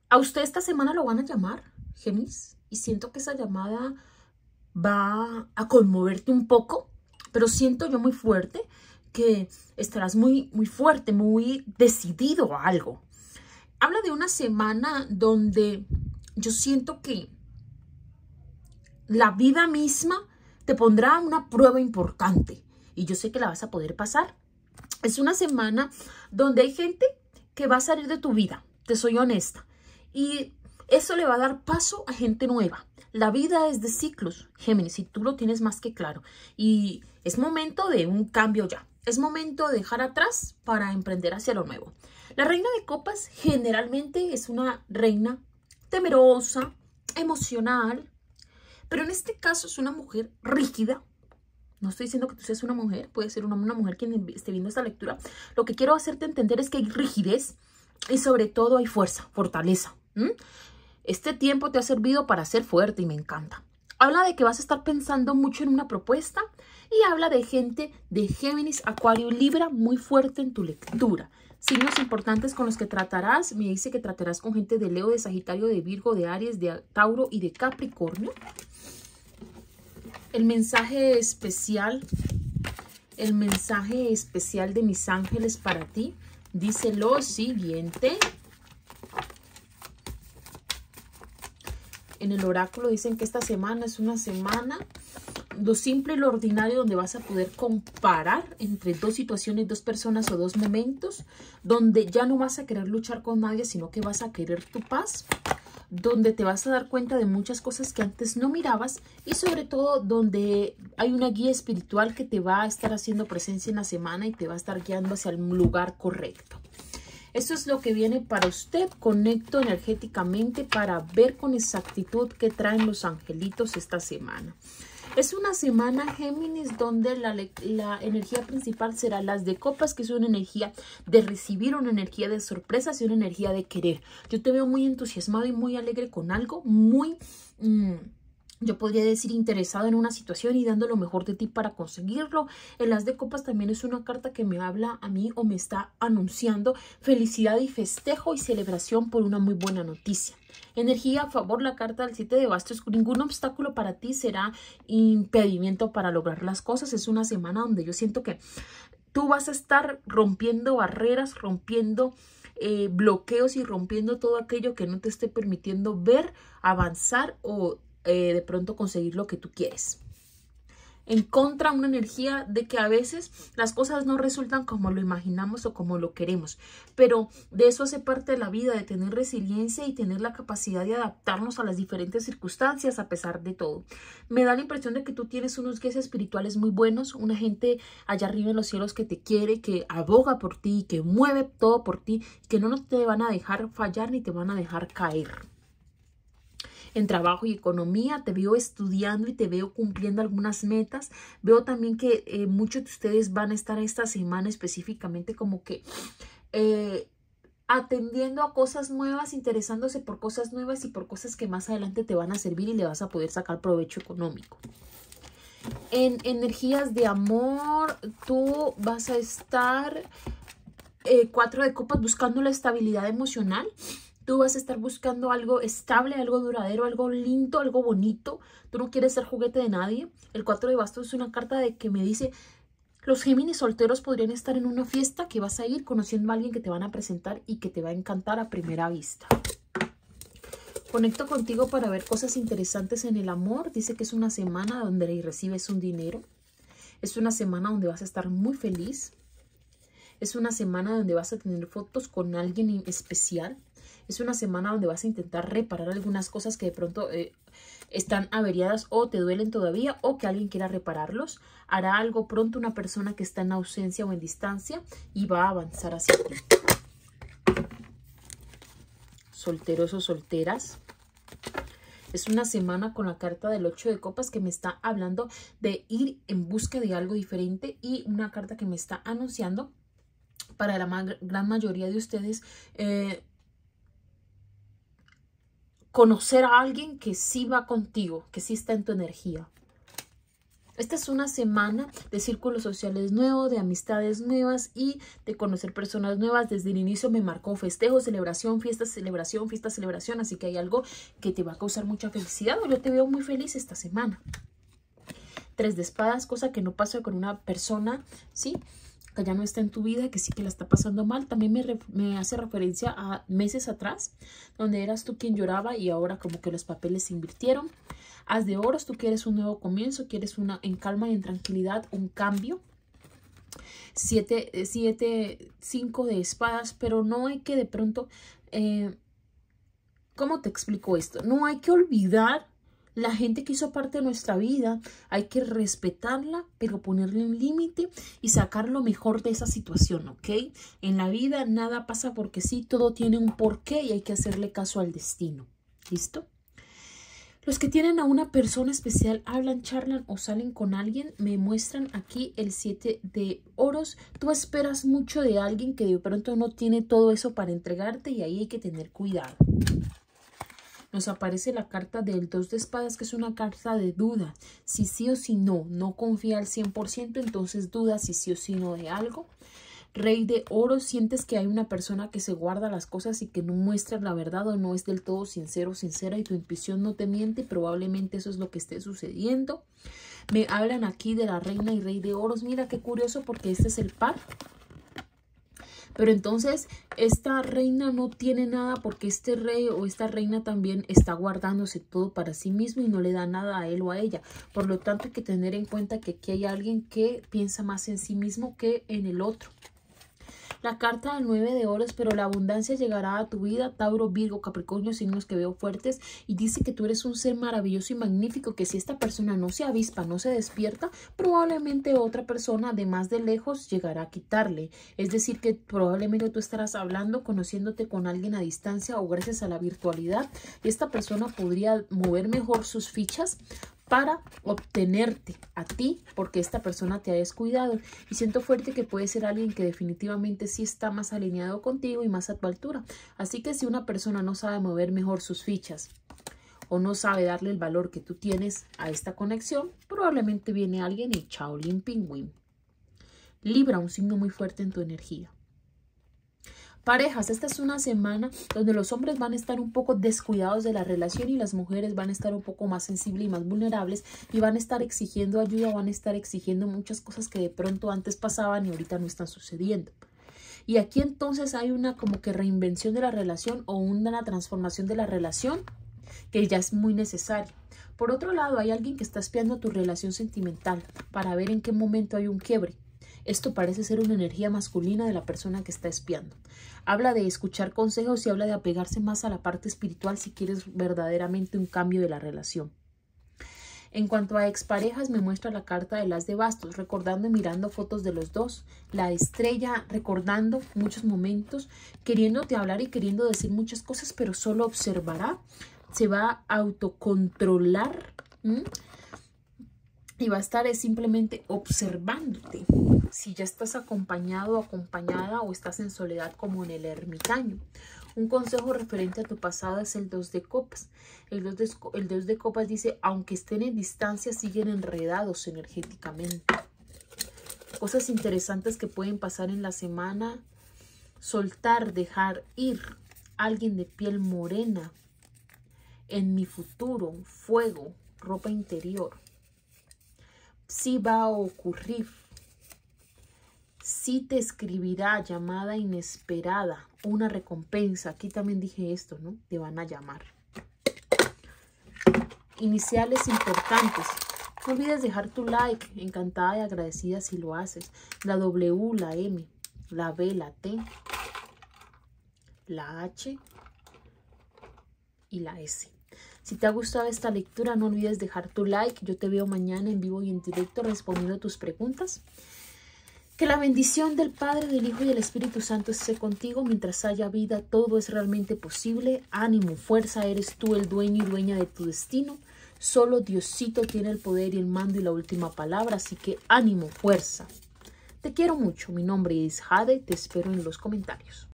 A usted esta semana lo van a llamar, Géminis, y siento que esa llamada va a conmoverte un poco, pero siento yo muy fuerte que estarás muy fuerte, muy decidido a algo. Habla de una semana donde yo siento que la vida misma te pondrá una prueba importante y yo sé que la vas a poder pasar. Es una semana donde hay gente que va a salir de tu vida, te soy honesta, y eso le va a dar paso a gente nueva. La vida es de ciclos, Géminis, y tú lo tienes más que claro. Y es momento de un cambio ya. Es momento de dejar atrás para emprender hacia lo nuevo. La reina de copas generalmente es una reina temerosa, emocional, pero en este caso es una mujer rígida. No estoy diciendo que tú seas una mujer, puede ser una mujer quien esté viendo esta lectura. Lo que quiero hacerte entender es que hay rigidez y sobre todo hay fuerza, fortaleza. Este tiempo te ha servido para ser fuerte y me encanta. Habla de que vas a estar pensando mucho en una propuesta y habla de gente de Géminis, Acuario y Libra muy fuerte en tu lectura. Signos importantes con los que tratarás. Me dice que tratarás con gente de Leo, de Sagitario, de Virgo, de Aries, de Tauro y de Capricornio. El mensaje especial de mis ángeles para ti dice lo siguiente. En el oráculo dicen que esta semana es una semana, lo simple y lo ordinario, donde vas a poder comparar entre dos situaciones, dos personas o dos momentos, donde ya no vas a querer luchar con nadie, sino que vas a querer tu paz, donde te vas a dar cuenta de muchas cosas que antes no mirabas y sobre todo donde hay una guía espiritual que te va a estar haciendo presencia en la semana y te va a estar guiando hacia el lugar correcto. Eso es lo que viene para usted. Conecto energéticamente para ver con exactitud qué traen los angelitos esta semana. Es una semana, Géminis, donde la energía principal será las de copas, que es una energía de recibir, una energía de sorpresas y una energía de querer. Yo te veo muy entusiasmado y muy alegre con algo, muy... yo podría decir interesado en una situación y dando lo mejor de ti para conseguirlo. El as de copas también es una carta que me habla a mí o me está anunciando felicidad y festejo y celebración por una muy buena noticia. Energía a favor, la carta del 7 de bastos. Ningún obstáculo para ti será impedimento para lograr las cosas. Es una semana donde yo siento que tú vas a estar rompiendo barreras, rompiendo bloqueos y rompiendo todo aquello que no te esté permitiendo ver, avanzar o de pronto conseguir lo que tú quieres. En contra, una energía de que a veces las cosas no resultan como lo imaginamos o como lo queremos, pero de eso hace parte de la vida, de tener resiliencia y tener la capacidad de adaptarnos a las diferentes circunstancias a pesar de todo. Me da la impresión de que tú tienes unos guías espirituales muy buenos, una gente allá arriba en los cielos que te quiere, que aboga por ti, que mueve todo por ti, que no te van a dejar fallar ni te van a dejar caer. En trabajo y economía, te veo estudiando y te veo cumpliendo algunas metas. Veo también que muchos de ustedes van a estar esta semana específicamente como que atendiendo a cosas nuevas, interesándose por cosas nuevas y por cosas que más adelante te van a servir y le vas a poder sacar provecho económico. En energías de amor, tú vas a estar 4 de copas buscando la estabilidad emocional. Tú vas a estar buscando algo estable, algo duradero, algo lindo, algo bonito. Tú no quieres ser juguete de nadie. El 4 de bastos es una carta de que me dice, los Géminis solteros podrían estar en una fiesta que vas a ir conociendo a alguien que te van a presentar y que te va a encantar a primera vista. Conecto contigo para ver cosas interesantes en el amor. Dice que es una semana donde recibes un dinero. Es una semana donde vas a estar muy feliz. Es una semana donde vas a tener fotos con alguien especial. Es una semana donde vas a intentar reparar algunas cosas que de pronto están averiadas o te duelen todavía o que alguien quiera repararlos. Hará algo pronto una persona que está en ausencia o en distancia y va a avanzar hacia ti. Solteros o solteras. Es una semana con la carta del 8 de copas que me está hablando de ir en busca de algo diferente y una carta que me está anunciando para la gran mayoría de ustedes conocer a alguien que sí va contigo, que sí está en tu energía. Esta es una semana de círculos sociales nuevos, de amistades nuevas y de conocer personas nuevas. Desde el inicio me marcó festejo, celebración, fiesta, celebración, fiesta, celebración. Así que hay algo que te va a causar mucha felicidad. Yo te veo muy feliz esta semana. 3 de espadas, cosa que no pasa con una persona, ¿sí? Que ya no está en tu vida, que sí que la está pasando mal. También me hace referencia a meses atrás, donde eras tú quien lloraba y ahora como que los papeles se invirtieron. As de oros, tú quieres un nuevo comienzo, quieres en calma y en tranquilidad un cambio. 5 de espadas, pero no hay que de pronto, ¿cómo te explico esto? No hay que olvidar la gente que hizo parte de nuestra vida, hay que respetarla, pero ponerle un límite y sacar lo mejor de esa situación, ¿ok? En la vida nada pasa porque sí, todo tiene un porqué y hay que hacerle caso al destino, ¿listo? Los que tienen a una persona especial, hablan, charlan o salen con alguien, me muestran aquí el 7 de oros. Tú esperas mucho de alguien que de pronto no tiene todo eso para entregarte y ahí hay que tener cuidado. Nos aparece la carta del 2 de espadas, que es una carta de duda. Si sí o si no, no confía al 100%, entonces duda si sí o si no de algo. Rey de oros, sientes que hay una persona que se guarda las cosas y que no muestra la verdad o no es del todo sincero o sincera y tu intuición no te miente. Probablemente eso es lo que esté sucediendo. Me hablan aquí de la reina y rey de oros. Mira qué curioso porque este es el par. Pero entonces esta reina no tiene nada porque este rey o esta reina también está guardándose todo para sí mismo y no le da nada a él o a ella. Por lo tanto hay que tener en cuenta que aquí hay alguien que piensa más en sí mismo que en el otro. La carta del 9 de oros, pero la abundancia llegará a tu vida, Tauro, Virgo, Capricornio, signos que veo fuertes, y dice que tú eres un ser maravilloso y magnífico, que si esta persona no se avispa, no se despierta, probablemente otra persona de más de lejos llegará a quitarle. Es decir, que probablemente tú estarás hablando, conociéndote con alguien a distancia o gracias a la virtualidad, y esta persona podría mover mejor sus fichas para obtenerte a ti porque esta persona te ha descuidado y siento fuerte que puede ser alguien que definitivamente sí está más alineado contigo y más a tu altura. Así que si una persona no sabe mover mejor sus fichas o no sabe darle el valor que tú tienes a esta conexión, probablemente viene alguien y chao, lin, pingüín. Libra, un signo muy fuerte en tu energía. Parejas, esta es una semana donde los hombres van a estar un poco descuidados de la relación y las mujeres van a estar un poco más sensibles y más vulnerables y van a estar exigiendo ayuda, van a estar exigiendo muchas cosas que de pronto antes pasaban y ahorita no están sucediendo. Y aquí entonces hay una como que reinvención de la relación o una transformación de la relación que ya es muy necesaria. Por otro lado, hay alguien que está espiando tu relación sentimental para ver en qué momento hay un quiebre. Esto parece ser una energía masculina de la persona que está espiando. Habla de escuchar consejos y habla de apegarse más a la parte espiritual si quieres verdaderamente un cambio de la relación. En cuanto a exparejas, me muestra la carta del as de bastos, recordando y mirando fotos de los dos. La estrella, recordando muchos momentos, queriéndote hablar y queriendo decir muchas cosas, pero solo observará, se va a autocontrolar. Y va a estar simplemente observándote. Si ya estás acompañado o acompañada o estás en soledad como en el ermitaño. Un consejo referente a tu pasado es el 2 de copas. El 2 de copas dice, aunque estén en distancia, siguen enredados energéticamente. Cosas interesantes que pueden pasar en la semana. Soltar, dejar ir. Alguien de piel morena. En mi futuro, fuego, ropa interior. Sí va a ocurrir. Sí te escribirá llamada inesperada, una recompensa. Aquí también dije esto, ¿no? Te van a llamar. Iniciales importantes. No olvides dejar tu like. Encantada y agradecida si lo haces. La W, la M, la B, la T, la H y la S. Si te ha gustado esta lectura, no olvides dejar tu like. Yo te veo mañana en vivo y en directo respondiendo tus preguntas. Que la bendición del Padre, del Hijo y del Espíritu Santo esté contigo. Mientras haya vida, todo es realmente posible. Ánimo, fuerza, eres tú el dueño y dueña de tu destino. Solo Diosito tiene el poder y el mando y la última palabra. Así que ánimo, fuerza. Te quiero mucho. Mi nombre es Jade. Te espero en los comentarios.